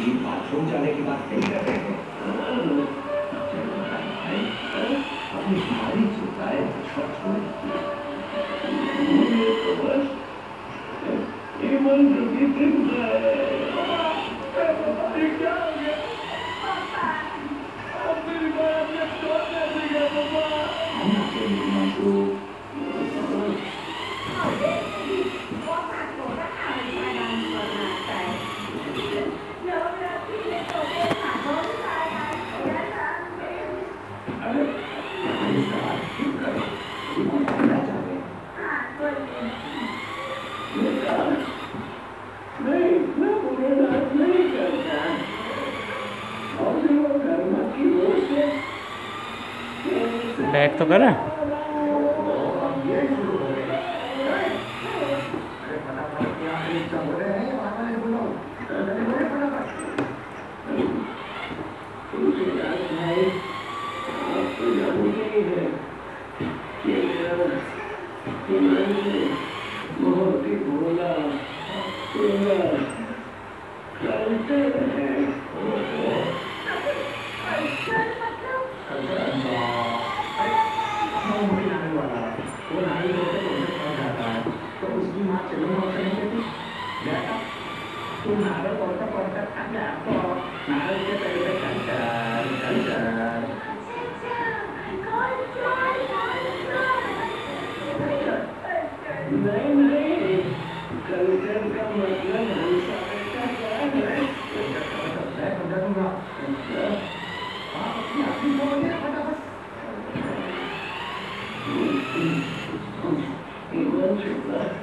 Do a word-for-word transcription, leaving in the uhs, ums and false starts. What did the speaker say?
जी bathroom जाने की बात नहीं कर रहे हैं। अपनी सारी चिंताएं मुझ पर छोड़ दीजिए। तो बस ये मंत्र की चिंता है। ये क्या हो गया? अब मेरी बात में छोड़ कैसे गया पापा? हम आपके लिए तो नहीं, मैं बुरे डांस नहीं करता। और जो कर्मा की ओर से बैक तो करा। ये शुरू हो गया। अरे फटाफट क्या चल रहे हैं? बाबा ने बोलो। अरे बोले फटाफट। तुमसे याद है, आपको जानते ही है कि मेरा हिमालय बहुत ही भोला सुंदर कल्चर है। वो नारी होते तो पड़ जाता है तो उसकी माँ चलो करेंगे बेटा तुम नारद पढ़ता पढ़ता थक गया तो नारद के पेड़ पे कल्चर कल्चर नहीं नहीं कल्चर का मतलब हंसा बेटा क्या है? कल्चर का मतलब मैं समझा दूंगा। आप अपनी अपनी बोलिए फटाफट।